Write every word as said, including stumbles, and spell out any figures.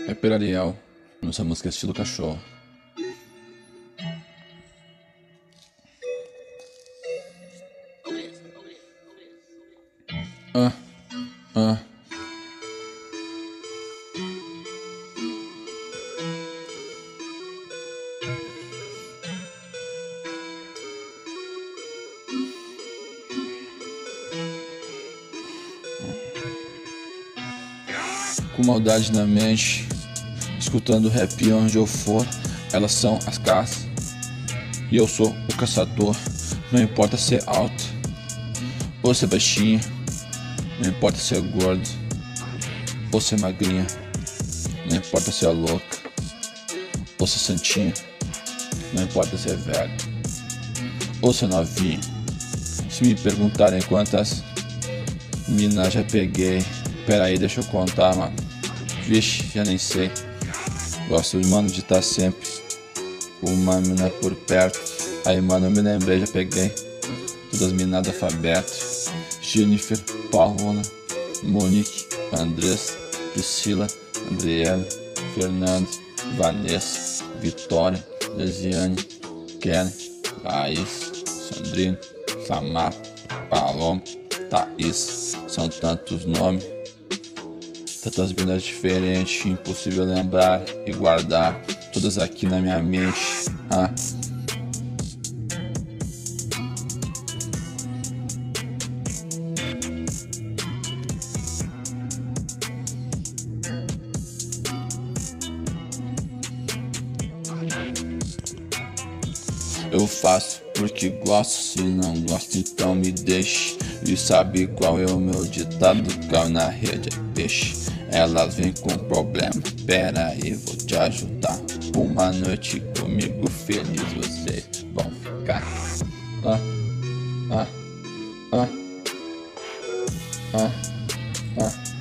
Rapper Ariel, nossa música é estilo cachorro. Ah, ah. Com maldade na mente, escutando rap onde eu for, elas são as caças e eu sou o caçador. Não importa ser alto ou ser baixinho, não importa ser gordo ou ser magrinha, não importa ser louca ou ser santinha, não importa ser velho ou ser novinho. Se me perguntarem quantas minas já peguei, pera aí, deixa eu contar, mano. Vixe, já nem sei. Gosto, mano, de estar sempre com uma mina por perto. Aí, mano, eu me lembrei, já peguei todas as minas do alfabeto: Jennifer, Paola, Monique, Andressa, Priscila, Andriele, Fernanda, Vanessa, Vitória, Lesiane, Kelly, Laís, Sandrine, Samara, Paloma, Thaís. São tantos nomes, tantas vidas diferentes, impossível lembrar e guardar todas aqui na minha mente. Ah. Eu faço porque gosto, se não gosto então me deixe. E sabe qual é o meu ditado? Caiu na rede é peixe. Elas vêm com problema, pera aí, vou te ajudar. Uma noite comigo feliz vocês vão ficar. Ah, ah, ah, ah, ah.